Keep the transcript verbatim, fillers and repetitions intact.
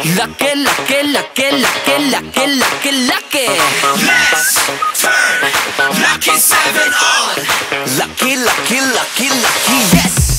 Lucky, lucky, lucky, lucky, lucky, lucky, lucky. Let's turn Lucky seven on. Lucky, lucky, lucky, lucky, yes.